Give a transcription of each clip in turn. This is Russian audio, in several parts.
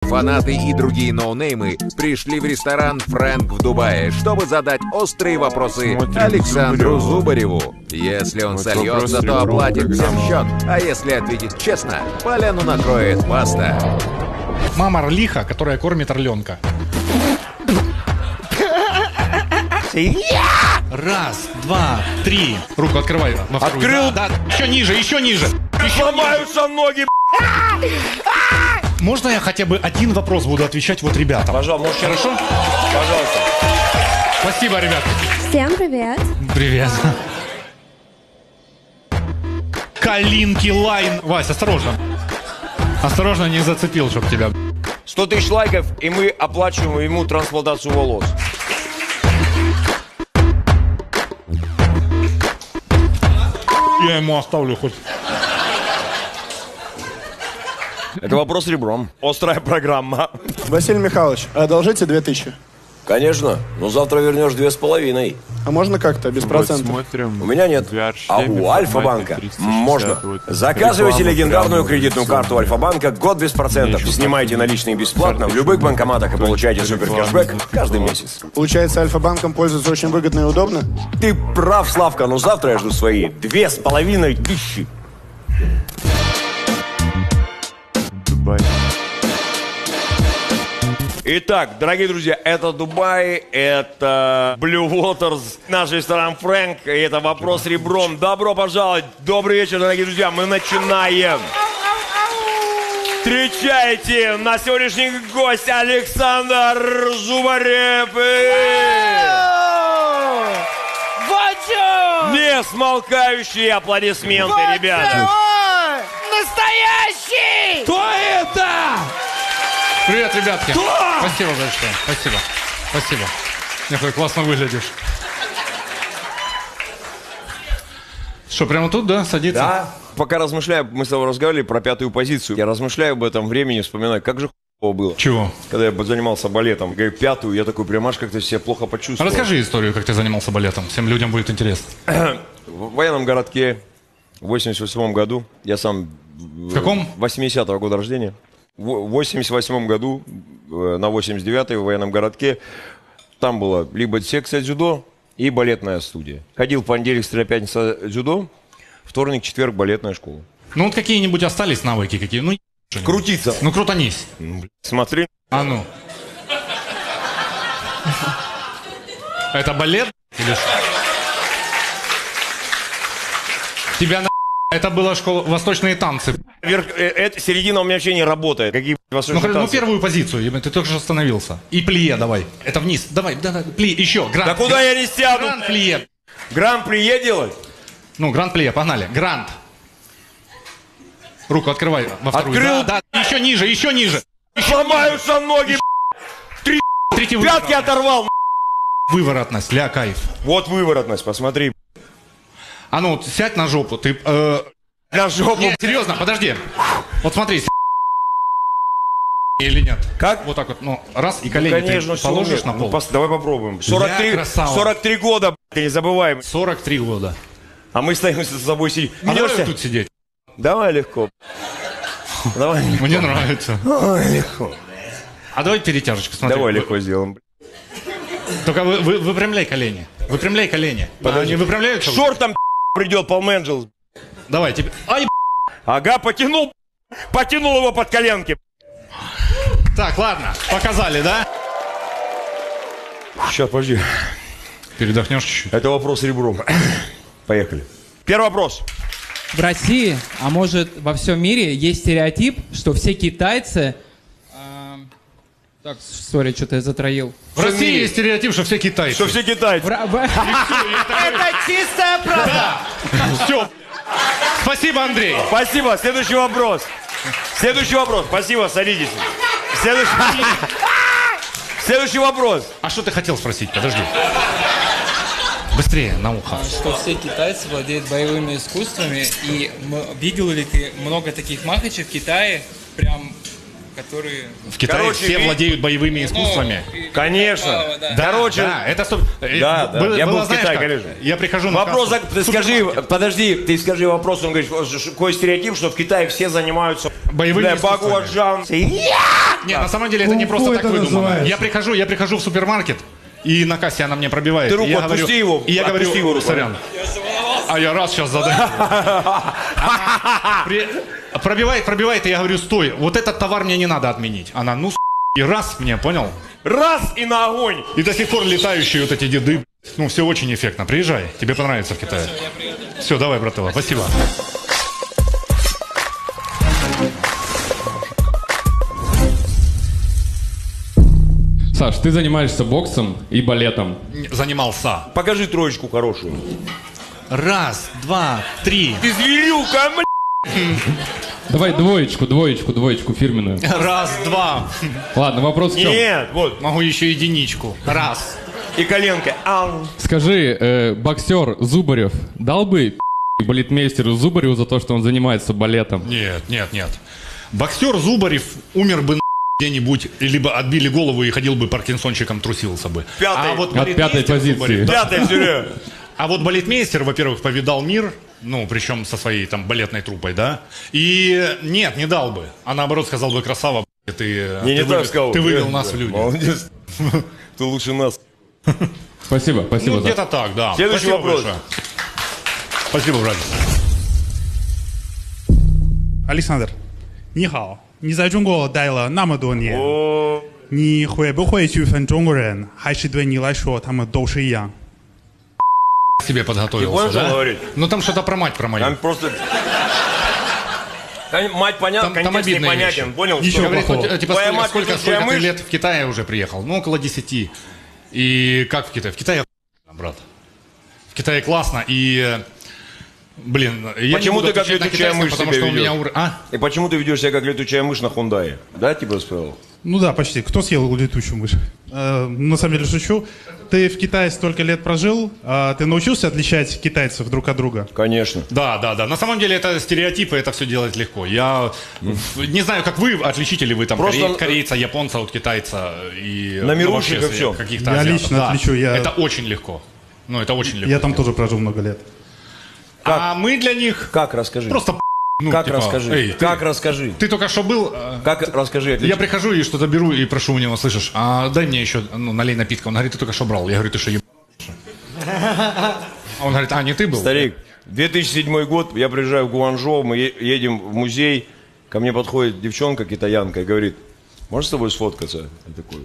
фанаты и другие ноунеймы пришли в ресторан «Фрэнк» в Дубае, чтобы задать острые вопросы Александру Зубареву. Если он сольется, то оплатит всем счет, а если ответит честно, поляну накроет паста. Мама орлиха, которая кормит орленка. Раз, два, три. Руку открывай. Открыл. Да, еще ниже, еще ниже. Сломаются ноги. Можно я хотя бы один вопрос буду отвечать вот ребятам? Пожалуйста, хорошо? Пожалуйста. Спасибо, ребята. Всем привет. Привет. Калинки Лайн. Вась, осторожно. Осторожно, не зацепил, чтоб тебя. 100 тысяч лайков, и мы оплачиваем ему трансплантацию волос. Я ему оставлю хоть. Это вопрос ребром. Острая программа. Василий Михайлович, одолжите 2000. Конечно, но завтра вернешь 2,5. А можно как-то, без процентов? У меня нет. А у Альфа-банка можно. Заказывайте легендарную кредитную карту Альфа-банка, год без процентов. Снимайте наличные бесплатно в любых банкоматах и получайте супер кэшбэк каждый месяц. Получается, Альфа-банком пользоваться очень выгодно и удобно? Ты прав, Славка, но завтра я жду свои 2500. Итак, дорогие друзья, это Дубай, это Blue Waters, наш ресторан Фрэнк, и это вопрос ребром. Добро пожаловать, добрый вечер, дорогие друзья, мы начинаем. Встречайте, на сегодняшний гость Александр Зубарев. Не смолкающие аплодисменты, ребята. Настоящий! Кто это? Привет, ребятки. Кто? Спасибо большое. Спасибо. Спасибо. Какой классно выглядишь. Что, прямо тут, да, садиться? Да. Пока размышляю, мы с тобой разговаривали про пятую позицию. Я размышляю об этом времени, вспоминаю, как же хуево было. Чего? Когда я занимался балетом, говорю, пятую, я такой прям аж как-то себя плохо почувствовал. Расскажи историю, как ты занимался балетом. Всем людям будет интересно. В военном городке в 88 году, я сам... В каком? 80-го года рождения. В 88 году, на 89-й в военном городке, там была либо секция дзюдо и балетная студия. Ходил в понедельник, среда, пятница дзюдо, вторник, четверг балетная школа. Ну вот какие-нибудь остались навыки какие? Ну, крутиться. Ну крутанись. Смотри. А ну. Это балет? Или что? Тебя на... Это была школа «Восточные танцы». Середина у меня вообще не работает. Какие восточные танцы? Ну, первую позицию, ты только что остановился. И плие давай. Это вниз. Давай, плие, еще. Гранд. Да куда я не сяду? Гранд-плие. Гранд-плие делать? Ну, гранд-плие, погнали. Гранд. Руку открывай во вторую. Открыл. Да, еще ниже, еще ниже. Сломаются ноги, Третий пятки оторвал. Выворотность, ля, кайф. Вот выворотность, посмотри. А ну, сядь на жопу, ты... На жопу? Нет, серьезно, подожди. Вот смотри, или нет? Как? Вот так вот, ну, раз, и колени конечно, ты положишь на пол. Давай попробуем. 43 года, ты не забываем. 43 года. А мы стоим с тобой сидим. А давай тут сидеть. Давай легко. Давай легко. Мне нравится. Давай легко. А давай перетяжечку, смотри. Давай легко сделаем. Только выпрямляй колени. Выпрямляй колени. Они выпрямляются? Шортом придет Пол Менджелс. Давай, тебе... Ай, ага, потянул его под коленки. Так, ладно, показали, да? Сейчас, подожди. Передохнешь чуть-чуть. Это вопрос ребром. Поехали. Первый вопрос. В России, а может во всем мире, есть стереотип, что все китайцы... Так, сори, что-то я затроил. В России есть стереотип, что все китайцы. Что все китайцы. Это чистая правда. Все. Спасибо, Андрей. Спасибо. Следующий вопрос. Спасибо, садитесь. Следующий вопрос. А что ты хотел спросить? Подожди. Быстрее, на ухо. Что все китайцы владеют боевыми искусствами, и видел ли ты много таких махачей в Китае, прям... которые... В Китае все владеют боевыми искусствами. Конечно. Короче, да, это стоп. Да, я был в Китае, конечно. Я прихожу на вопрос, ты скажи вопрос, он говорит, какой стереотип, что в Китае все занимаются Боевыми искусствами. Багуаджан. Не, на самом деле это не просто так это выдумано. называется? Я прихожу в супермаркет, и на кассе она мне пробивает. Ты руку и я отпусти говорю, его, И я отпусти говорю, его руку. сорян. А я раз сейчас задаю. Пробивает, и я говорю, стой, вот этот товар мне не надо отменить. Она, ну, и раз мне, понял? Раз и на огонь. И до сих пор летающие вот эти деды. Ну, все очень эффектно. Приезжай, тебе понравится в Китае. Все, давай, братва, спасибо. Саш, ты занимаешься боксом и балетом. Занимался. Покажи троечку хорошую. Раз, два, три. Ты зверюка, Давай двоечку фирменную. Раз, два. Ладно, вопрос в чем? Нет, вот. Могу еще единичку. Раз. И коленка. Ау. Скажи, боксер Зубарев дал бы балетмейстеру Зубареву за то, что он занимается балетом? Нет. Боксер Зубарев умер бы где-нибудь, либо отбили голову и ходил бы паркинсончиком, трусился бы. Пятый. А вот От пятой балетмейстер позиции. Зубарев, да. Пятая серия. А вот балетмейстер, во-первых, повидал мир, ну, причем со своей там балетной труппой, да? И нет, не дал бы. А наоборот сказал бы, красава, Не так сказал. ты вывел нас в люди. Молодец. Ты лучше нас. Спасибо Ну, за... где-то так, да. Следующий Спасибо вопрос. большое. Спасибо, братец. Александр, 你好，你在中国待了那么多年， О, 你会不会区分中国人，还是对你来说他们都是一样？ Себе Ты понял, подготовился, что да? говорит? Ну, там что-то про мать про мою. Там просто... Мать понятна, Там контекст обидные непонятен. вещи. Понял? Ничего что- Говорит, плохого. вот, типа, Твоя мать сколько летучая ты мышь? лет в Китае уже приехал? Ну, около 10. И как в Китае? В Китае охуенно, брат. В Китае классно, и... Блин, я Почему не буду ты как отвечать на летучая китайском, мышь потому себя что у меня ведешь? И почему ты ведешь себя как летучая мышь на Хундае? Да, типа спросил? Ну да, почти. Кто съел летучую мышь? На самом деле шучу. Ты в Китае столько лет прожил, ты научился отличать китайцев друг от друга? Конечно. Да. На самом деле это стереотипы, это все делать легко. Я не знаю, как вы, отличите ли вы там Просто- корейца, японца от китайца и... Номерушек вообще и всё. каких-то Я азиатов. лично Да. отличу, Это очень легко. Ну, это очень легко. Я там тоже прожил много лет. А мы для них Как, расскажи. просто... Ну, Как типа, расскажи? эй, Как расскажи? Ты только что был... Как расскажи? Я прихожу и что-то беру и прошу у него, слышишь, а дай мне еще, ну, налей напитка. Он говорит, ты только что брал. Я говорю, ты что, А он говорит, а, не ты был? Старик, 2007 год, я приезжаю в Гуанчжоу, мы едем в музей, ко мне подходит девчонка китаянка и говорит, можешь с тобой сфоткаться? Я такой.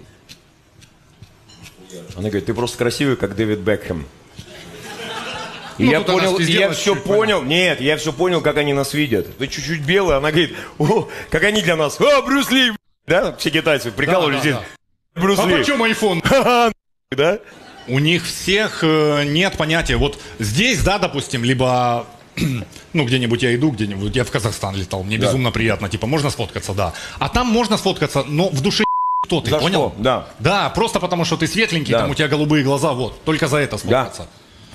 Она говорит, ты просто красивый, как Дэвид Бекхэм. И Ну, я тут она понял, и я сделала все чуть-чуть, понял, нет, я все понял, как они нас видят. Ты чуть-чуть белый, она говорит, о, как они для нас, о, Брюс Ли, да, все китайцы прикалывались здесь, Брюс А Ли, почем айфон? да? У них всех нет понятия. Вот здесь, да, допустим, либо, ну, где-нибудь я иду, где-нибудь, я в Казахстан летал, мне безумно приятно, типа, можно сфоткаться, да. А там можно сфоткаться, но в душе кто ты, За понял? что? Да. Да, просто потому что ты светленький, Да. там у тебя голубые глаза, вот, только за это сфоткаться.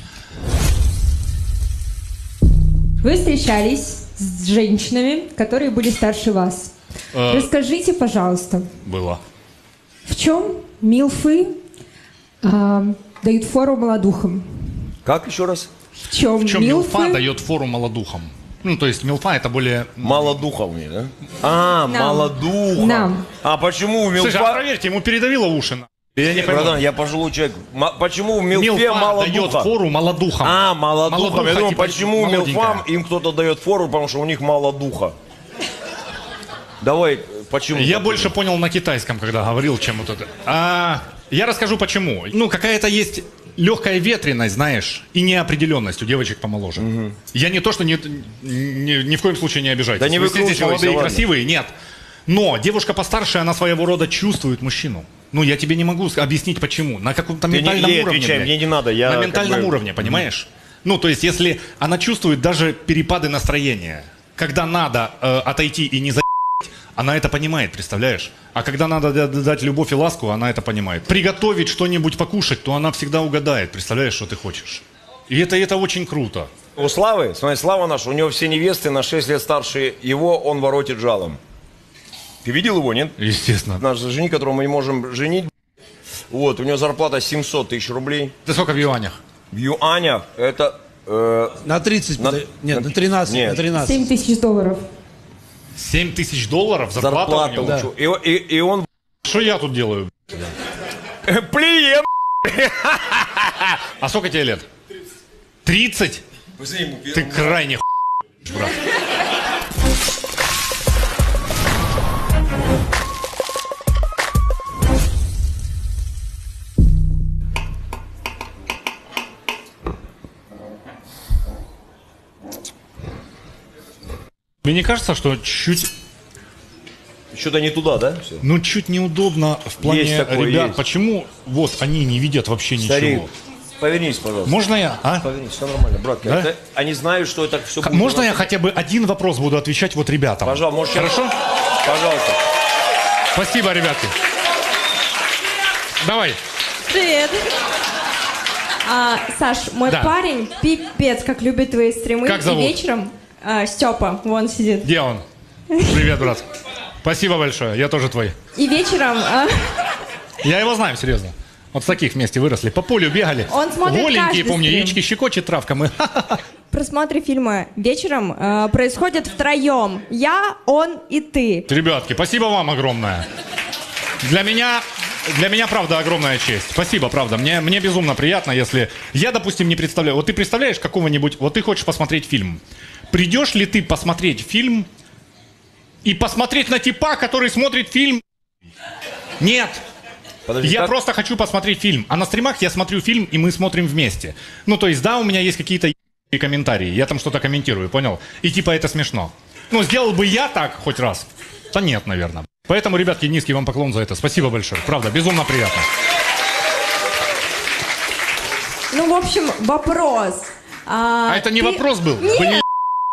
Вы встречались с женщинами, которые были старше вас. Расскажите, пожалуйста, Было. в чем милфы дают фору молодухам? Как еще раз? В чем, В чем милфы милфа дает фору молодухам? Ну, то есть милфа это более... Малодуховный, да? А, Нам. малодухов. Нам. А почему у Слушай, а Милфа... проверьте, ему передавило уши. Я не пойму. Братан, я пожилой человек. Почему у Милфе Милфа мало дает духа? фору молодухам. А, молодухам. Молодуха, Я думаю, типа, почему молоденькая. Милфам им кто-то дает фору, потому что у них мало духа. Давай, почему? Я больше понял на китайском, когда говорил, чем вот это. Я расскажу почему. Ну, какая-то есть легкая ветреность, знаешь, и неопределенность у девочек помоложе. Я не то, что ни в коем случае не обижайтесь. Да не Вы все здесь выкручивайся, молодые и ладно. красивые, нет. Но девушка постарше, она своего рода чувствует мужчину. Ну, я тебе не могу объяснить, почему. На каком-то Ты не- ментальном ей уровне. отвечай, блядь. мне не надо, я На как ментальном бы- уровне, понимаешь? Ну, то есть, если она чувствует даже перепады настроения, когда надо отойти и не за***ть, она это понимает, представляешь? А когда надо дать любовь и ласку, она это понимает. Приготовить что-нибудь покушать, то она всегда угадает, представляешь, что ты хочешь. И это очень круто. У Славы, смотри, Слава наш, у него все невесты на 6 лет старше его, он воротит жалом. Ты видел его, нет? Естественно. Наш жених, которого мы не можем женить. Вот, у него зарплата 700 тысяч рублей. Ты сколько в юанях? В юанях это... На 30, На- нет, на 13, Нет. на 13. 7 тысяч долларов. $7 000 зарплата у него? Да. И он... Что я тут делаю? Плием! А сколько тебе лет? 30? Ты крайне брат. Мне не кажется, что чуть... Что-то не туда, да? Все? Ну, чуть неудобно в плане есть такое, ребят. есть. Почему вот они не видят вообще Старик, ничего? повернись, пожалуйста. Можно я? А? Повернись, все нормально, брат. Да? Это, они знают, что это все будет... Можно я хотя бы один вопрос буду отвечать вот ребятам? Пожалуйста, можешь... Хорошо? Пожалуйста. Спасибо, ребятки. Давай. Привет. Саш, мой Да. парень пипец, как любит твои стримы. Как зовут? И вечером Степа, вон сидит. Где он? Привет, брат. Спасибо большое, я тоже твой. И вечером... Я его знаю, серьезно. Вот с таких вместе выросли. По полю бегали. Он смотрит голенькие, каждый помню, стрим. яички щекочет, травка. Мы... Просмотры фильма вечером происходят втроем. Я, он и ты. Ребятки, спасибо вам огромное. Для меня, правда, огромная честь. Спасибо, правда. Мне безумно приятно, если... Я, допустим, не представляю... Вот ты представляешь какого-нибудь... Вот ты хочешь посмотреть фильм. Придешь ли ты посмотреть фильм и посмотреть на типа, который смотрит фильм? Нет. Подожди, я как? просто хочу посмотреть фильм. А на стримах я смотрю фильм, и мы смотрим вместе. Ну, то есть, да, у меня есть какие-то комментарии. Я там что-то комментирую, понял? И типа это смешно. Ну, сделал бы я так хоть раз? Да нет, наверное. Поэтому, ребятки, низкий вам поклон за это. Спасибо большое. Правда, безумно приятно. Ну, в общем, вопрос. А это не вопрос был? Нет. Блин.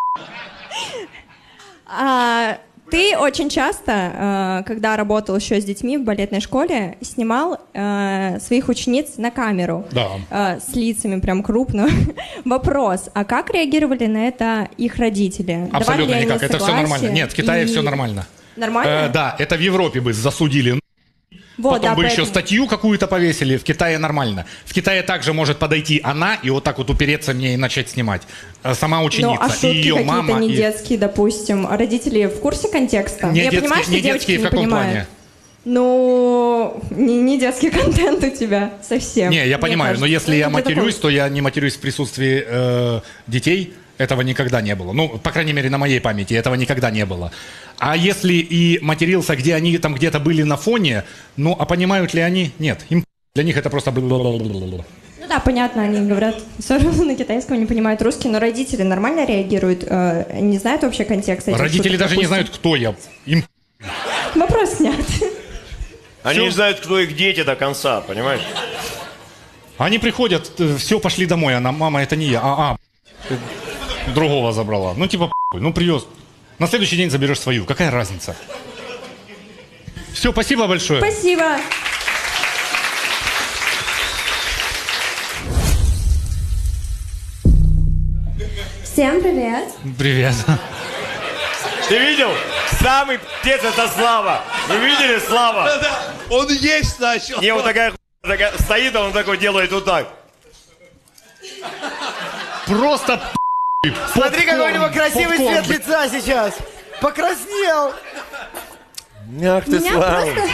Ты очень часто, когда работал еще с детьми в балетной школе, снимал своих учениц на камеру. Да. С лицами прям крупно. Вопрос, а как реагировали на это их родители? Абсолютно Давали ли никак. они Это все нормально. согласие? Нет, в Китае И- все нормально. Нормально? Да, это в Европе бы засудили. Вот, Потом да, бы еще поэтому- статью какую-то повесили. В Китае нормально. В Китае также может подойти она и вот так вот упереться мне и начать снимать. Сама ученица Ну, а и шутки ее какие-то мама. не и... детские, допустим. А родители в курсе контекста? Не Я детские, понимаю, что не девочки детские в не каком понимают. плане? Ну, не детский контент у тебя совсем. Не, я мне понимаю, кажется. но если Ну, я не матерюсь, такой. то я не матерюсь в присутствии детей. Этого никогда не было. Ну, по крайней мере, на моей памяти этого никогда не было. А если и матерился, где они там где-то были на фоне, ну, а понимают ли они? Нет. Им для них это просто... Ну да, понятно, они говорят все равно на китайском, не понимают русский, но родители нормально реагируют, не знают вообще контекста этих Родители шуток, даже не допустим. знают, кто я. Им... Вопрос снят. Они не знают, кто их дети до конца, понимаешь? Они приходят, все, пошли домой. Она, мама, это не я. Другого забрала. Ну, типа, ну, привез. На следующий день заберешь свою. Какая разница? Все, спасибо большое. Спасибо. Всем привет. Привет. Ты видел? Самый птец это Слава. Вы видели Слава? Он есть начал. Не, вот такая стоит, а он такой делает вот так. Просто Смотри, какой у него красивый попкорн. цвет лица сейчас. Покраснел. Ах ты, Меня Слава. просто...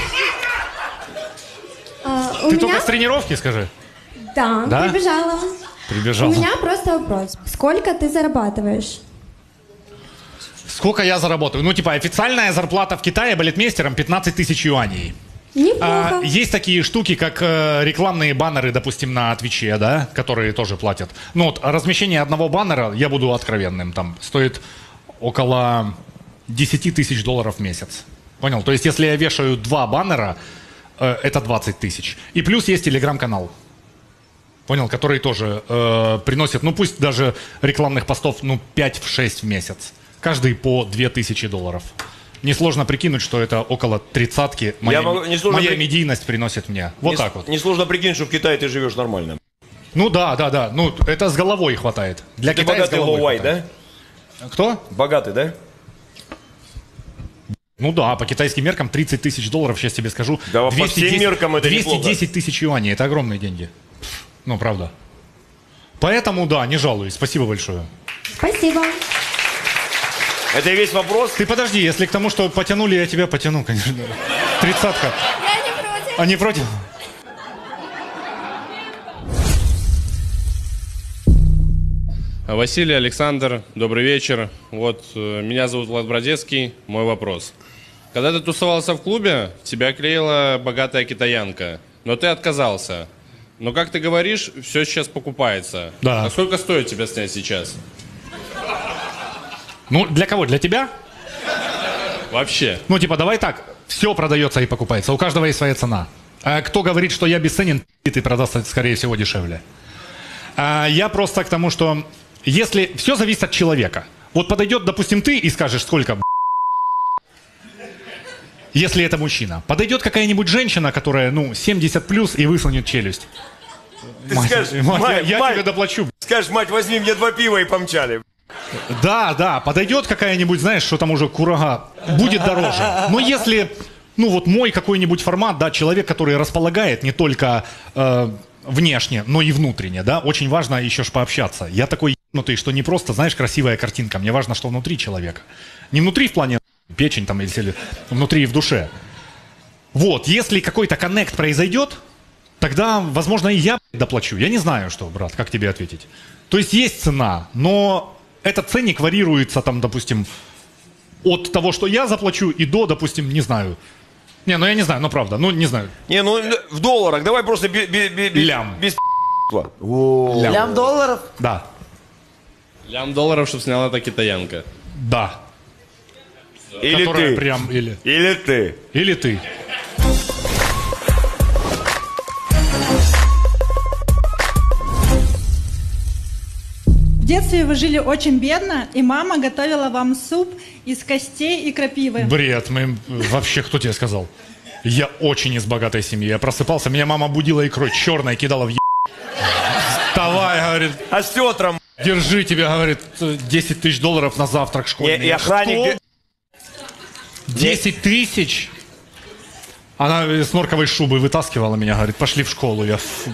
у Ты меня... только с тренировки, скажи. Да, Да? прибежала. Прибежал. У меня просто вопрос. Сколько ты зарабатываешь? Сколько я заработаю? Ну, типа, официальная зарплата в Китае балетмейстером 15 тысяч юаней. Неплохо. Есть такие штуки, как рекламные баннеры, допустим, на Твиче, да, которые тоже платят. Ну, вот размещение одного баннера, я буду откровенным, там, стоит около 10 тысяч долларов в месяц. Понял? То есть, если я вешаю 2 баннера, это 20 тысяч. И плюс есть телеграм-канал. Понял? Который тоже приносит, ну, пусть даже рекламных постов, ну, 5-6 в месяц. Каждый по 2000 долларов. Несложно прикинуть, что это около 30-ки моя медийность приносит мне. Вот так вот. Несложно прикинуть, что в Китае ты живешь нормально. Ну да. Ну, это с головой хватает. Для Ты Китая с богатый головой лоуай, да? хватает. Кто? Богатый, да? Ну да, по китайским меркам 30 тысяч долларов, сейчас тебе скажу. Да, по всем меркам это 210 тысяч юаней, это огромные деньги. Ну, правда. Поэтому, да, не жалуюсь. Спасибо большое. Спасибо. Это и весь вопрос? Ты подожди, если к тому, что потянули, я тебя потяну, конечно. 30-ка. Я не против. А не против? Василий, Александр, добрый вечер. Вот, меня зовут Влад Бродецкий. Мой вопрос. Когда ты тусовался в клубе, тебя клеила богатая китаянка, но ты отказался. Но, как ты говоришь, все сейчас покупается. Да. А сколько стоит тебя снять сейчас? Ну, для кого? Для тебя? Вообще. Ну, типа, давай так. Все продается и покупается. У каждого есть своя цена. А кто говорит, что я бесценен, ты продаст, скорее всего, дешевле. Я просто к тому, что если все зависит от человека. Вот подойдет, допустим, ты и скажешь, сколько, если это мужчина. Подойдет какая-нибудь женщина, которая, 70 плюс и высунет челюсть. Ты скажешь, мать, я тебе доплачу. Скажешь, мать, возьми мне 2 пива и помчали. Да, подойдет какая-нибудь, знаешь, что там уже курага, будет дороже. Но если, мой какой-нибудь формат, да, человек, который располагает не только внешне, но и внутренне, да, очень важно еще ж пообщаться. Я такой ебнутый, что не просто, знаешь, красивая картинка, мне важно, что внутри человека. Не внутри в плане печень там или внутри и в душе. Вот, если какой-то коннект произойдет, тогда, возможно, и я доплачу. Я не знаю, что, брат, как тебе ответить. То есть цена, но этот ценник варьируется, там, допустим, от того, что я заплачу, и до, допустим, не знаю. Я не знаю, правда, не знаю. В долларах, давай просто лям. Без Лям долларов? Да. Лям долларов, чтобы сняла эта китаянка. Да. Или которая ты. Прям, или ты. Или ты. В детстве вы жили очень бедно, и мама готовила вам суп из костей и крапивы. Бред, вообще кто тебе сказал? Я очень из богатой семьи. Я просыпался, меня мама будила икрой черной, кидала в Вставай, говорит. А с тетром? Держи тебе, говорит, 10 тысяч долларов на завтрак школьный. И охранник... 10 тысяч? Она с норковой шубы вытаскивала меня, говорит, пошли в школу.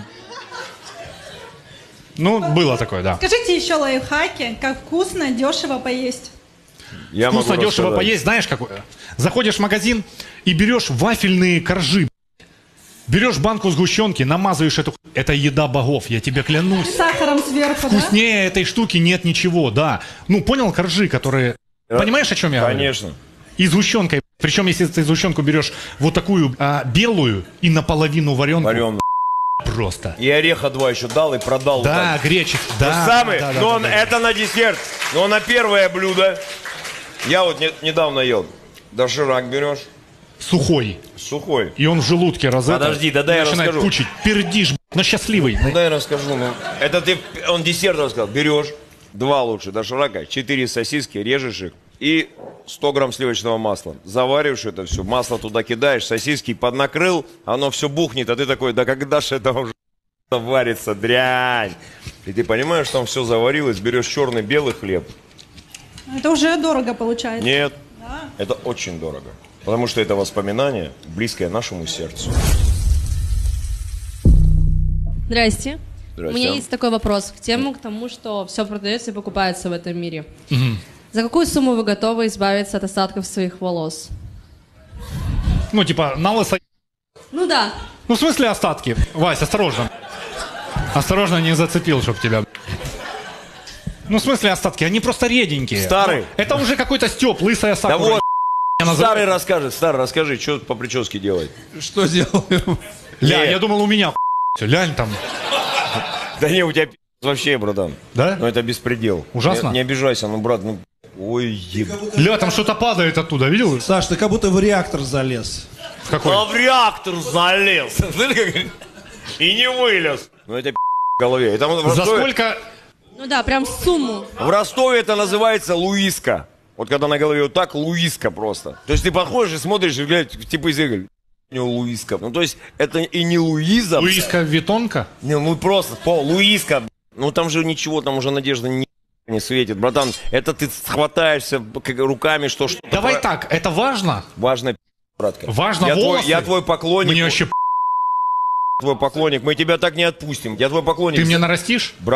Было такое, да. Скажите еще лайфхаки, как вкусно, дешево поесть. Вкусно, дешево поесть, знаешь какое? Заходишь в магазин и берешь вафельные коржи. Берешь банку сгущенки, намазываешь эту... Это еда богов, я тебе клянусь. С сахаром сверху, Вкуснее этой штуки нет ничего, да. Понял, коржи, которые... Понимаешь, о чем я говорю? Конечно. И сгущенкой. Причем, если ты сгущенку берешь вот такую белую и наполовину вареную. Просто. И ореха 2 еще дал и продал. Да, греческий. Да, это на десерт. Но на первое блюдо. Я вот недавно ел. Доширак берешь. Сухой. И он в желудке Подожди, дай я начинает расскажу. пучить. Пердишь, но счастливый. Дай я расскажу. Он десерт рассказал. Берешь 2 лучше доширака, 4 сосиски, режешь их. И 100 грамм сливочного масла. Завариваешь это все, масло туда кидаешь, сосиски поднакрыл, оно все бухнет, а ты такой, да когда же это уже варится, дрянь. И ты понимаешь, что там все заварилось, берешь черный, белый хлеб. Это уже дорого получается. Нет, это очень дорого. Потому что это воспоминание, близкое нашему сердцу. Здрасте. Здрасте. У меня есть такой вопрос к тому, что все продается и покупается в этом мире. Угу. За какую сумму вы готовы избавиться от остатков своих волос? На лысо... Да. В смысле остатки? Вась, осторожно. Осторожно, не зацепил, чтоб тебя... в смысле остатки? Они просто реденькие. Старый. Это уже какой-то стёб, лысая сакура. Да вот, старый расскажи, что по прическе делать. Что делаем? Я думал, у меня лянь там. Да не, у тебя вообще, братан. Да? Это беспредел. Ужасно? Не обижайся, брат, ой, Ля, там что-то падает оттуда, видел? Саш, ты как будто в реактор залез. В какой? В реактор залез. И не вылез. Это в голове. За сколько? Прям сумму. В Ростове это называется луиска. Вот когда на голове вот так, луиска просто. То есть ты подходишь и смотришь, и глядь, типа из игры. У него луиска. То есть это и не Луиза. Луиска Витонка? Просто луиска. Там же ничего, там уже надежда не светит. Братан, это ты схватаешься руками, что... Давай так, это важно? Важно, братка. Важно волосы? Я твой поклонник. Мне вообще твой поклонник. Мы тебя так не отпустим. Я твой поклонник. Ты мне нарастишь?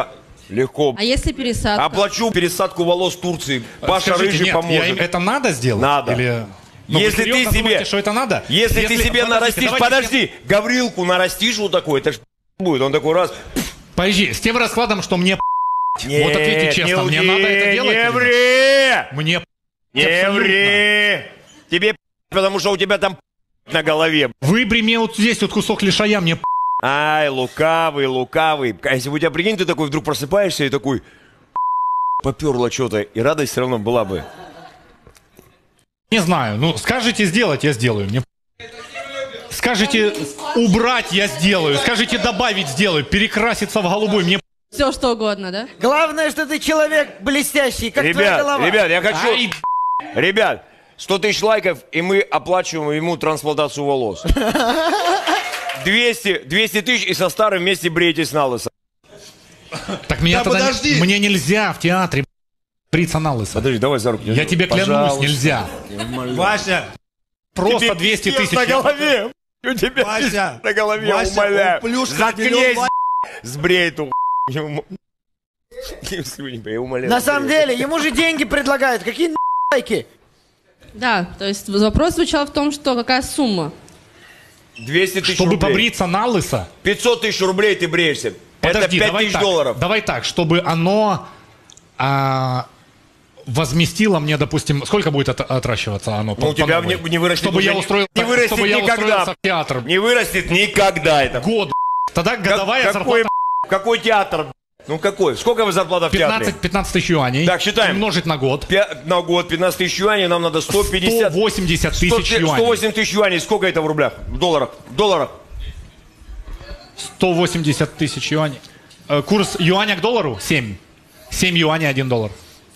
Легко. А если пересадка? Оплачу пересадку волос в Турции. Паша Скажите, Рыжий нет, поможет. Это надо сделать? Надо. Или... Ну, если вы серьезно ты себе, думаете, что это надо? Если ты себе нарастишь, подожди, Гаврилку нарастишь вот такой, это ж будет, он такой раз. Подожди, с тем раскладом, что мне Нет, вот ответьте честно, мне надо это делать? Не ври! Мне не ври! Тебе потому что у тебя там на голове. Выбри мне вот здесь вот кусок лишая, мне Ай, лукавый, лукавый. А если бы у тебя, прикинь, ты такой вдруг просыпаешься и такой поперло что-то, и радость все равно была бы. не знаю, ну скажите сделать, я сделаю. Мне скажите убрать, я сделаю. Скажите добавить, сделаю. Перекраситься в голубой, мне Все что угодно, да? Главное, что ты человек блестящий, как твоя голова. Ребят, я хочу... Ребят, 100 тысяч лайков, и мы оплачиваем ему трансплантацию волос. 200 тысяч, и со старым вместе бреетесь на лысо. Так меня Да тогда... подожди. Мне нельзя в театре бриться на лысо. Подожди, давай за руку. Я тебе клянусь, Пожалуйста. нельзя. Вася, Просто Тебе 200 пиздец тысяч. на голове. У тебя Вася, пиздец на голове, Вася, умоляю. он плюшка Заткнись, миллион сбрей эту я умоляю. на самом деле, ему же деньги предлагают. Какие лайки? Да, то есть вопрос звучал в том, что какая сумма? 200 тысяч Чтобы рублей. побриться на лысо. 500 тысяч рублей ты бреешься. Подожди, это 5 давай тысяч так, долларов. Давай так, чтобы оно возместило мне, допустим, сколько будет отращиваться оно? Ну, у тебя новой? не вырастет Чтобы уже я устроил, не вырастет чтобы я никогда. устроился в театр. Не вырастет никогда это. Год. Тогда годовая зарплата Какой театр? Ну какой? Сколько вы зарплата в театре? 15 тысяч юаней. Так, считаем. Умножить на год. На год 15 тысяч юаней, нам надо 150... 180 тысяч юаней. 108 тысяч юаней, сколько это в рублях? В долларах? В долларах. 180 тысяч юаней. Курс юаня к доллару 7. 7 юаней 1 доллар.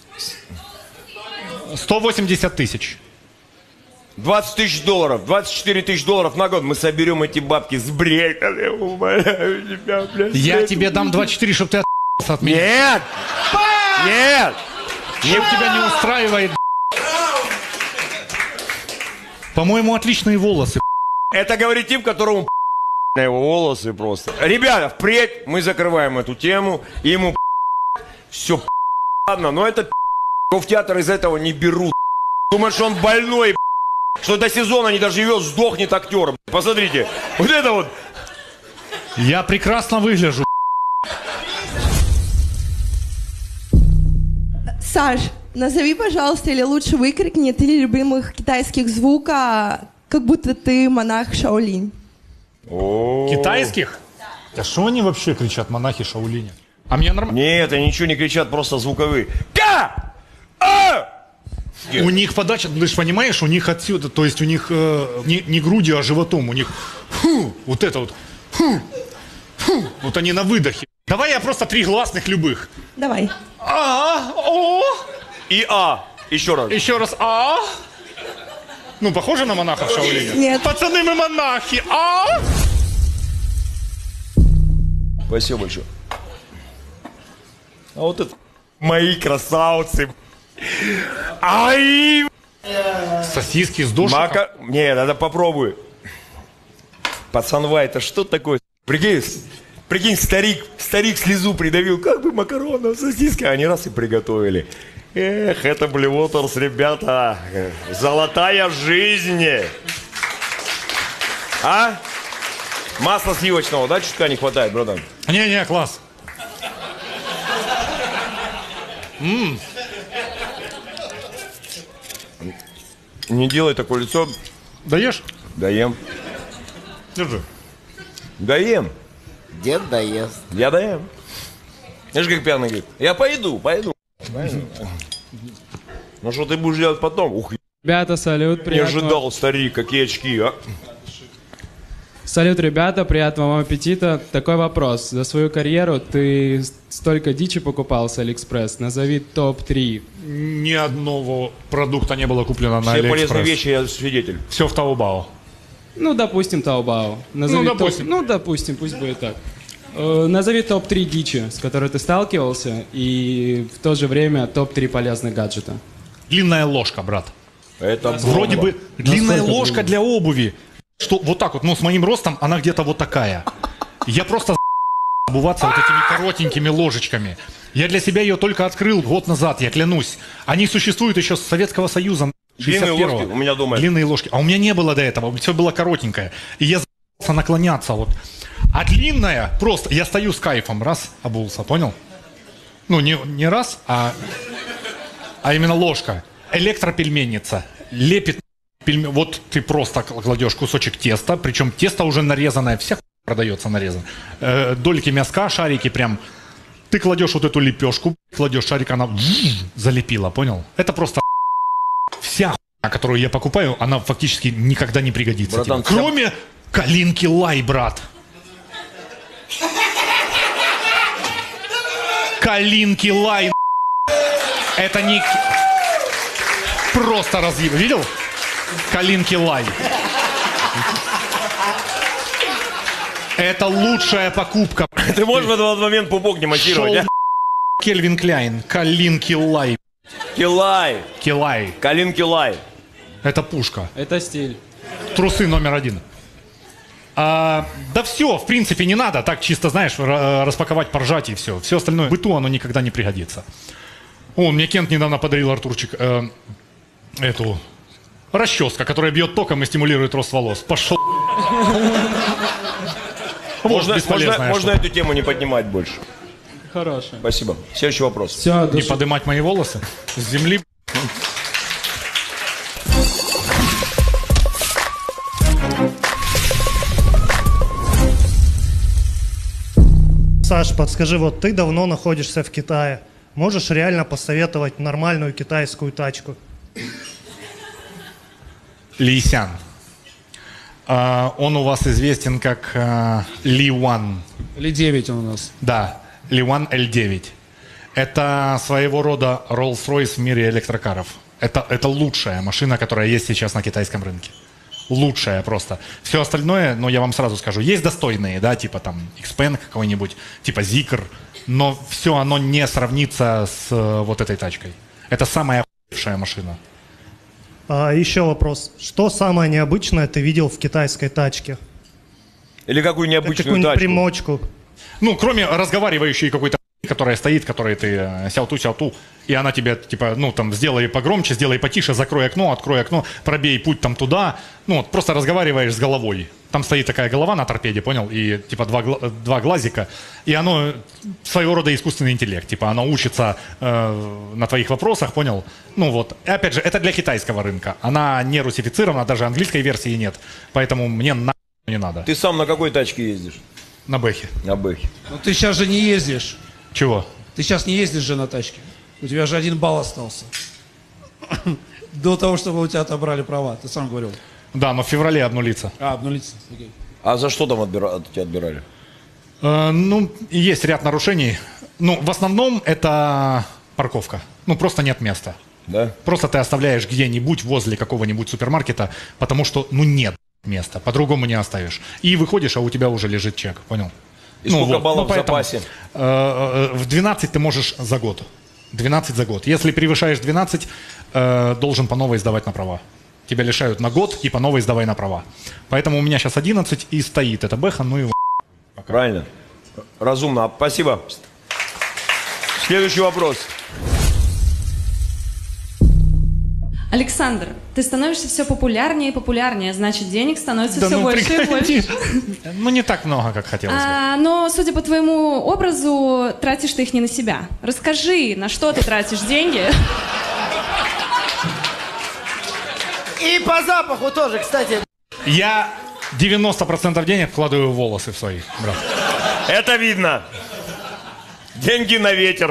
180 тысяч. 20 тысяч долларов, 24 тысяч долларов на год. Мы соберем эти бабки с брейка. Я умоляю тебя, блядь. Я тебе дам 24, чтобы ты от***ся от меня. Нет! Нет! Чтоб тебя не устраивает. По-моему, отличные волосы. Это говорит тип, которому на его волосы просто. Ребята, впредь мы закрываем эту тему. И ему все ладно, но это его в театр из этого не берут. Думаешь, что он больной, что до сезона не доживет, сдохнет актер. Посмотрите, вот это вот. Я прекрасно выгляжу. Саш, назови, пожалуйста, или лучше выкрикни 3 любимых китайских звука, как будто ты монах Шаолинь. Китайских? Да что они вообще кричат, монахи Шаолиня? А мне нормально? Нет, они ничего не кричат, просто звуковые. У них подача, ты же понимаешь, у них отсюда, то есть у них не грудью, а животом, у них вот это вот, вот они на выдохе. Давай я просто 3 гласных любых. Давай. О. И еще раз. Еще раз Ну, похоже на монахов Шаолиня? Нет. Пацаны, мы монахи. Спасибо большое. А вот это мои красавцы. Ай! Сосиски с дошиком? Не, надо попробуй. Пацанва, это что такое? Прикинь, старик слезу придавил. Как бы макароны, сосиски, они раз и приготовили. Эх, это Blue Waters, ребята. Золотая жизнь. А? Масла сливочного, да, чутка не хватает, братан? Не, класс. Не делай такое лицо. Даешь? Даем. Держи. Даем. Дед доест. Я даем. Знаешь, как пьяный говорит, я пойду. Ну что ты будешь делать потом? Ух, Ребята, салют, не приятного... ожидал, старик, какие очки, а? Салют, ребята, приятного вам аппетита. Такой вопрос. За свою карьеру ты столько дичи покупал с Алиэкспресс. Назови топ-3. Ни одного продукта не было куплено на Все Алиэкспресс. полезные вещи, я свидетель. Все в Таобао. Ну, допустим, Таобао. Назови допустим, пусть будет так. Назови топ-3 дичи, с которой ты сталкивался, и в то же время топ-3 полезных гаджета. Длинная ложка, брат. Это вроде бы длинная Насколько ложка для обуви. Что вот так вот, ну с моим ростом она где-то вот такая. Я просто обуваться вот этими коротенькими ложечками. Я для себя ее только открыл год назад, я клянусь. Они существуют еще с Советского Союза. Длинные ложки у меня дома. Длинные ложки. А у меня не было до этого, все было коротенькое. И я за***ся наклоняться вот. А длинная, просто, я стою с кайфом, раз, обулся, понял? Ну, не раз, а именно ложка. Электропельменница. Лепит пельмень. Вот ты просто кладешь кусочек теста, причем тесто уже нарезанное, вся продается нарезано. Дольки мяска, шарики прям. Ты кладешь вот эту лепешку, кладешь шарик, она залепила, понял? Это просто вся хуйня, которую я покупаю, она фактически никогда не пригодится. Братан, тебе. Кроме Калинки Лай, брат. Калинки Лай. Это не... Просто разъеб. Видел? Калинки Лай. Это лучшая покупка. Ты можешь в этот момент пупок не монтировать, а? Кельвин Кляйн. Калинки Лай. Килай. Килай. Калинки Лай. Это пушка. Это стиль. Трусы номер 1. Да все, в принципе, не надо. Так чисто, знаешь, распаковать, поржать и все. Все остальное в быту оно никогда не пригодится. О, мне Кент недавно подарил, Артурчик, эту расческа, которая бьет током и стимулирует рост волос. Пошел. Можно эту тему не поднимать больше. Хорошо. Спасибо. Следующий вопрос. Все, не поднимать мои волосы с земли. Саш, подскажи, вот ты давно находишься в Китае. Можешь реально посоветовать нормальную китайскую тачку? Лисян. Он у вас известен как Ли Ван. Ли-9 он у нас. Да, Ли Ван L9. Это своего рода Rolls-Royce в мире электрокаров. Это лучшая машина, которая есть сейчас на китайском рынке. Лучшая просто. Все остальное, ну я вам сразу скажу, есть достойные, да, типа там Xpeng какой-нибудь, типа Zikr, но все оно не сравнится с вот этой тачкой. Это самая охуевшая машина. Еще вопрос. Что самое необычное ты видел в китайской тачке? Или какую необычную какую-нибудь тачку? примочку. Ну, кроме разговаривающей какой-то, которая стоит, которой ты сяуту, и она тебе, типа, ну, там, сделай погромче, сделай потише, закрой окно, открой окно, пробей путь там туда. Ну, вот просто разговариваешь с головой. Там стоит такая голова на торпеде, понял? И, типа, два глазика. И оно своего рода искусственный интеллект. Типа, оно учится на твоих вопросах, понял? Ну, вот. И, опять же, это для китайского рынка. Она не русифицирована, даже английской версии нет. Поэтому мне не надо. Ты сам на какой тачке ездишь? На Бэхе. На Бэхе. Ну, ты сейчас же не ездишь. Чего? Ты сейчас не ездишь же на тачке. У тебя же 1 балл остался. До того, чтобы у тебя отобрали права. Ты сам говорил. Да, но в феврале обнулится. Обнулится. Окей. А за что там от тебя отбирали? Ну, есть ряд нарушений. Ну, в основном это парковка. Ну, просто нет места. Да? Просто ты оставляешь где-нибудь возле какого-нибудь супермаркета, потому что, ну, нет места. По-другому не оставишь. И выходишь, а у тебя уже лежит чек. Понял? И сколько баллов в запасе? В 12 ты можешь за год. 12 за год. Если превышаешь 12, должен по новой сдавать на права. Тебя лишают на год и по новой сдавай на права. Поэтому у меня сейчас 11 и стоит эта Бэха, ну и Правильно. Разумно. Спасибо. Следующий вопрос. Александр, ты становишься все популярнее и популярнее, значит, денег становится все больше и больше. Ну, не так много, как хотелось бы. Но, судя по твоему образу, тратишь ты их не на себя. Расскажи, на что ты тратишь деньги? И по запаху тоже, кстати. Я 90% денег вкладываю в волосы в свои, брат. Это видно. Деньги на ветер.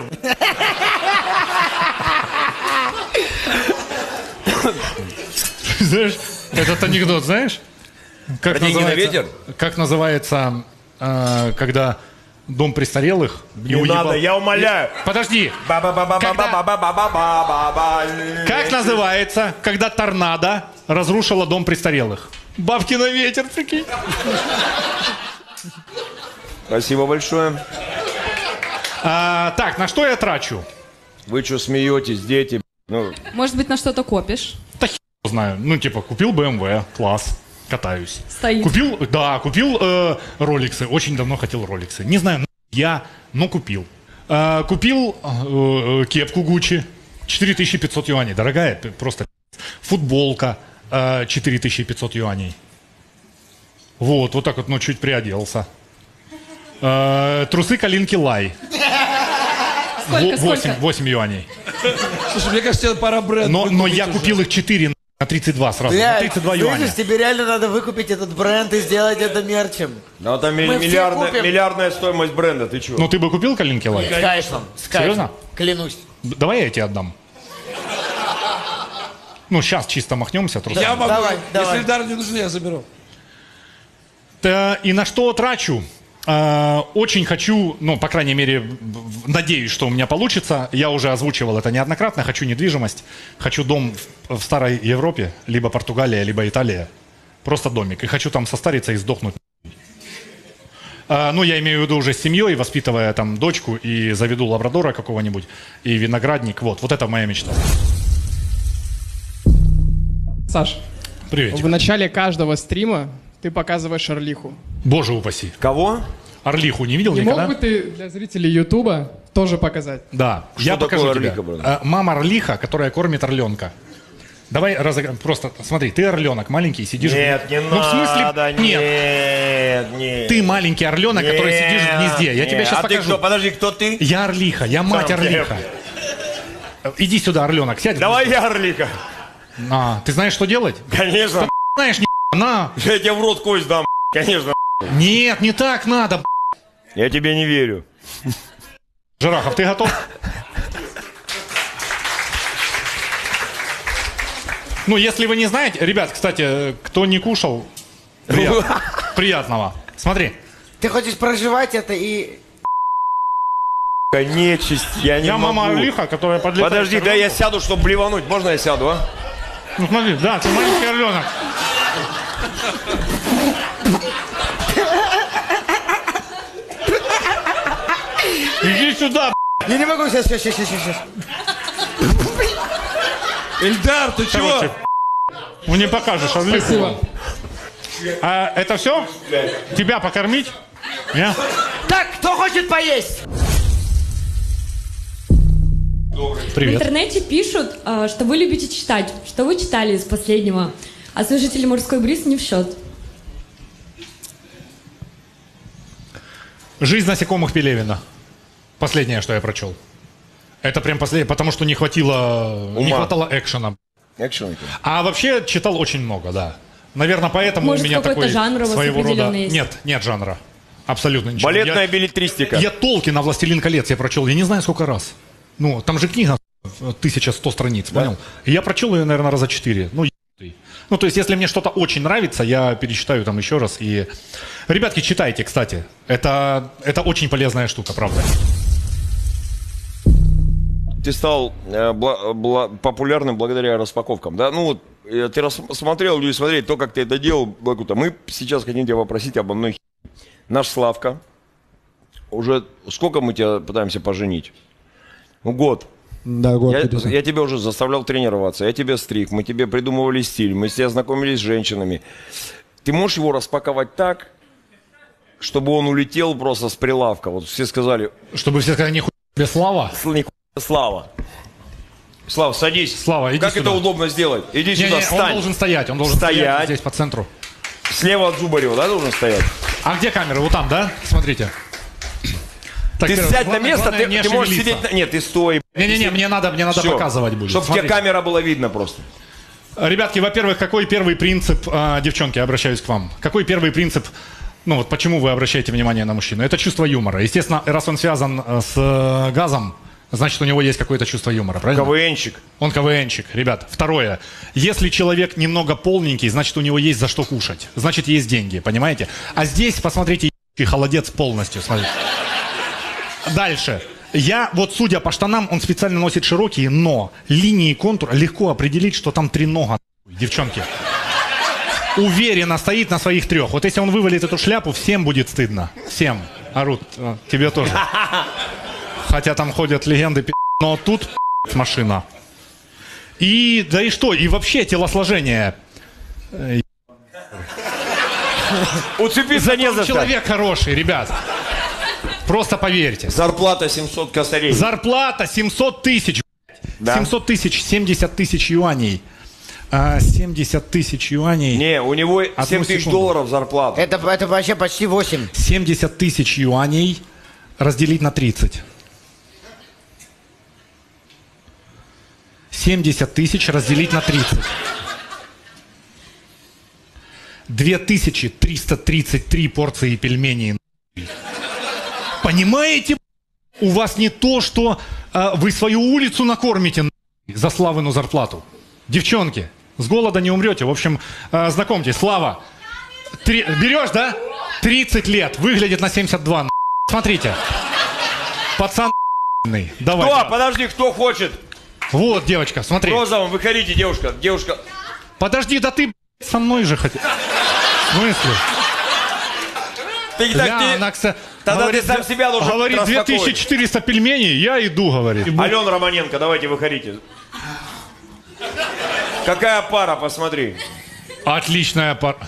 Знаешь, этот анекдот, знаешь? Как деньги на ветер? Как называется, когда дом престарелых... Не надо, я умоляю. Подожди. Как называется, когда торнадо разрушило дом престарелых? Бабки на ветер, прикинь. Спасибо большое. Так, на что я трачу? Вы что смеетесь, дети? Ну... Может быть, на что-то копишь? Да хер знаю. Ну, типа, купил BMW, класс, катаюсь. Стоит. Купил роликсы, очень давно хотел роликсы. Не знаю, но купил. Купил кепку Гуччи, 4500 юаней, дорогая, просто футболка, 4500 юаней. Вот так вот, чуть приоделся. Трусы Калинки Лай. Сколько? 8 юаней. Слушай, мне кажется, тебе пора бренд. Но я купил их 4 на 32 сразу, на 32 юаня. Слышишь, тебе реально надо выкупить этот бренд и сделать это мерчем. Ну, там миллиардная стоимость бренда, ты чего? Ну, ты бы купил Калинки Лай? С кайфом. Серьезно? Клянусь. Давай я тебе отдам. Сейчас чисто махнемся. Я могу. Давай. Если дар не нужны, я заберу. И на что трачу? Очень хочу, по крайней мере, надеюсь, что у меня получится. Я уже озвучивал это неоднократно. Хочу недвижимость. Хочу дом в старой Европе. Либо Португалия, либо Италия. Просто домик. И хочу там состариться и сдохнуть. Я имею в виду уже с семьей, воспитывая там дочку. И заведу лабрадора какого-нибудь. И виноградник. Вот это моя мечта. Саш, привет. В начале каждого стрима ты показываешь Орлиху. Боже упаси. Кого? Орлиху не видел не никогда? Не мог бы ты для зрителей Ютуба тоже показать? Да. Что я покажу Орлиха, тебе. брат? Мама Орлиха, которая кормит орленка. Давай просто смотри, ты орленок маленький, сидишь... Нет, не в смысле, нет. Ты маленький орленок, который сидишь в гнезде. Я тебе сейчас покажу. Ты кто? Подожди, кто ты? Я Орлиха, я мать Орлиха. Иди сюда, орленок, сядь. Давай я Орлиха. Ты знаешь, что делать? Конечно. Да, знаешь, на. Я тебе в рот кость дам, конечно. Нет, не так надо. Я тебе не верю. Жирафов, ты готов? Если вы не знаете, ребят, кстати, кто не кушал, приятного. Смотри. Ты хочешь проживать это и... Нечисть, я не могу. Я мама Орлиха, которая подлетает. Подожди, дай я сяду, чтобы блевануть. Можно я сяду, а? Смотри, да, ты маленький орленок. Иди сюда, Я не могу, сейчас. Эльдар, ты чего? Мне покажешь, Орлиху. Спасибо. Это все? Тебя покормить? Нет? Так, кто хочет поесть? Привет. В интернете пишут, что вы любите читать. Что вы читали из последнего? «Освежитель морской бриз» не в счет. «Жизнь насекомых» Пелевина. Последнее, что я прочел. Это прям последнее, потому что не хватало экшена. А вообще читал очень много, да. Наверное, поэтому Может, у меня такой жанр у вас своего рода... есть? Нет жанра. Абсолютно ничего. Балетная билетристика. Я Толкина «Властелин колец» я прочел, я не знаю сколько раз. Там же книга 1100 страниц, да? Понял? И я прочел ее, наверное, раза 4. То есть, если мне что-то очень нравится, я перечитаю там еще раз. И... Ребятки, читайте, кстати. Это очень полезная штука, правда. Ты стал популярным благодаря распаковкам, да? Ты смотрел, люди смотрели то, как ты это делал, было круто. Мы сейчас хотим тебя попросить об одной Наш Славка, уже сколько мы тебя пытаемся поженить? Год. Да, год. Я тебя уже заставлял тренироваться, я тебе стриг, мы тебе придумывали стиль, мы с тебя знакомились с женщинами. Ты можешь его распаковать так, чтобы он улетел просто с прилавка? Вот все сказали... Чтобы все сказали, нихуя тебе Слава? Слава. Слава, садись. Слава, иди как сюда. это удобно сделать? Иди сюда, встань. Он должен стоять здесь по центру. Слева от Зубарева, да, должен стоять? А где камера? Вот там, да? Смотрите. Так, ты сядь на место, главное, ты можешь сидеть... Нет, ты стой. Не-не-не, мне надо показывать будет. Чтобы тебе камера была видно просто. Ребятки, во-первых, какой первый принцип, девчонки, обращаюсь к вам. Какой первый принцип, почему вы обращаете внимание на мужчину? Это чувство юмора. Естественно, раз он связан с газом, значит, у него есть какое-то чувство юмора, правильно? КВНчик. Он КВНчик, ребят. Второе. Если человек немного полненький, значит, у него есть за что кушать. Значит, есть деньги, понимаете? А здесь, посмотрите, холодец полностью, смотрите. Дальше. Судя по штанам, он специально носит широкие, но линии контура легко определить, что там 3 нога, девчонки. Уверенно стоит на своих 3. Вот если он вывалит эту шляпу, всем будет стыдно. Всем. Орут. Тебе тоже. Хотя там ходят легенды, но тут машина. И вообще телосложение. Уцепиться не за что. Человек хороший, ребят. Просто поверьте. Зарплата 700 косарей. Зарплата 700 тысяч. Да. 700 тысяч, 70 тысяч юаней. 70 тысяч юаней. Не, у него 7 тысяч долларов зарплата. Это вообще почти 8. 70 тысяч юаней разделить на 30. 70 тысяч разделить на 30. 2333 порции пельменей. Понимаете? У вас не то, что вы свою улицу накормите за Славину зарплату. Девчонки, с голода не умрете. В общем, знакомьтесь, Слава. Берешь, да? 30 лет, выглядит на 72. Смотрите. Пацан. Давай. Кто? Подожди, кто хочет? Вот, девочка, смотри. В розовом, выходите, девушка. Девушка. Подожди, да ты со мной же хотел. В смысле? Ты так, тогда говорит, ты сам себя должен говорит, 2400 пельменей, я иду, говорит. Алена Романенко, давайте выходите. Какая пара, посмотри. Отличная пара.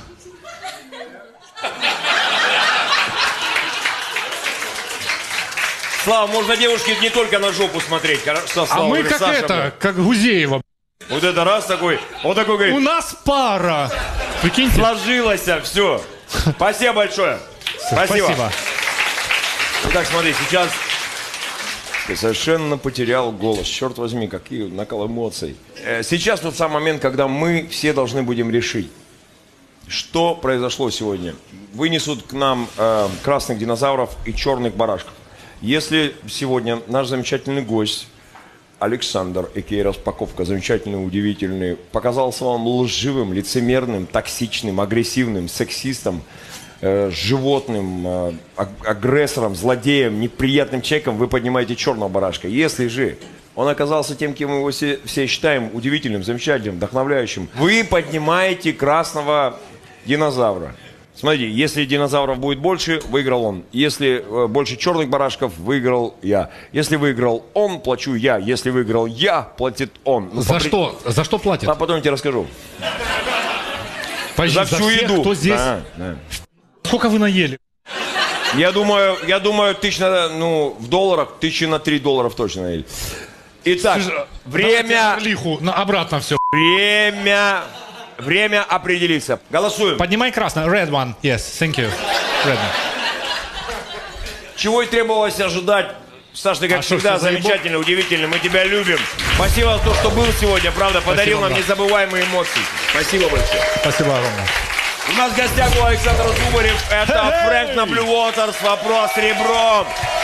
Слава, можно девушке не только на жопу смотреть. А мы как Саша, это, как Гузеева. Вот это раз такой, он такой говорит. У нас пара. Прикиньте. Сложилось, все. Спасибо большое. Спасибо. Итак, смотри, сейчас ты совершенно потерял голос. Черт возьми, какие накал эмоций. Сейчас тот самый момент, когда мы все должны будем решить, что произошло сегодня. Вынесут к нам красных динозавров и черных барашков. Если сегодня наш замечательный гость Александр, а.к.а. Распаковка, замечательный, удивительный, показался вам лживым, лицемерным, токсичным, агрессивным, сексистом, животным, агрессором, злодеем, неприятным человеком, вы поднимаете черного барашка. Если же он оказался тем, кем мы его все считаем, удивительным, замечательным, вдохновляющим, вы поднимаете красного динозавра. Смотрите, если динозавров будет больше, выиграл он. Если больше черных барашков, выиграл я. Если выиграл он, плачу я. Если выиграл я, платит он. Ну, что? За что платит? А потом я тебе расскажу. За всю еду. Кто здесь? Да. Сколько вы наели? Я думаю, в долларах, $1000 точно наели. Итак, время... Обратно все. Время определиться. Голосуем. Поднимай красный. Red one. Yes, thank you. Red one. Чего и требовалось ожидать. Саша, ты как всегда замечательный, удивительный. Мы тебя любим. Спасибо за то, что был сегодня. Правда, подарил нам незабываемые эмоции. Спасибо большое. Спасибо огромное. У нас в гостях был Александр Зубарев. Это Фрэнк на Blue Waters. Вопрос ребром.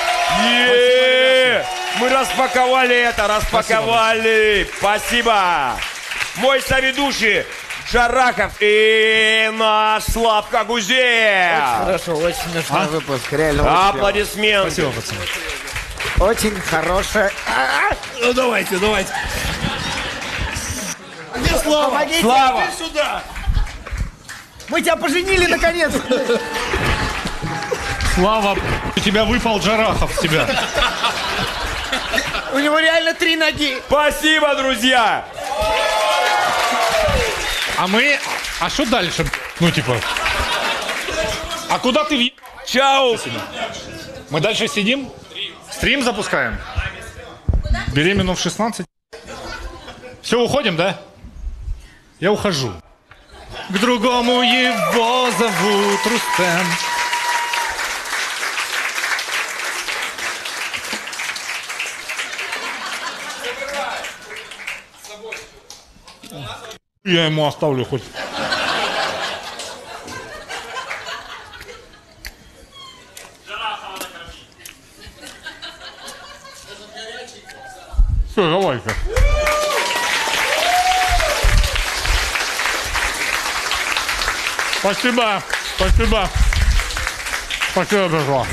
Мы распаковали это. Распаковали. Спасибо. Мой соведущий Шарахов и наш Славка Гузеев. Очень хорошо, очень смешной выпуск, реально. Аплодисменты. Спасибо, пацаны. Очень хорошая. Ну давайте. Где Слава? Помогите, Слава! иди сюда. Мы тебя поженили наконец. Слава, у тебя выпал Джарахов с тебя. У него реально 3 ноги. Спасибо, друзья. А что дальше? Ну, типа... А куда ты... Чао! Мы дальше сидим? Стрим запускаем? Беременна в 16? Все, уходим, да? Я ухожу. К другому его зовут Рустем. Я ему оставлю хоть. Все, давай-ка. Спасибо. Спасибо, Бежо.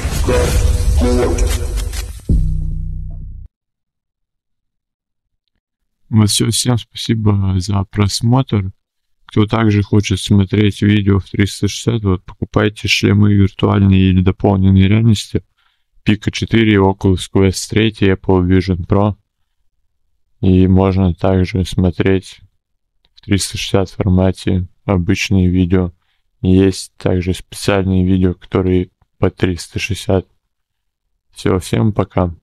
Вот все, всем спасибо за просмотр. Кто также хочет смотреть видео в 360, вот покупайте шлемы виртуальной или дополненной реальности Pico 4, Oculus Quest 3, Apple Vision Pro. И можно также смотреть в 360 формате обычные видео. Есть также специальные видео, которые по 360. Все, всем пока.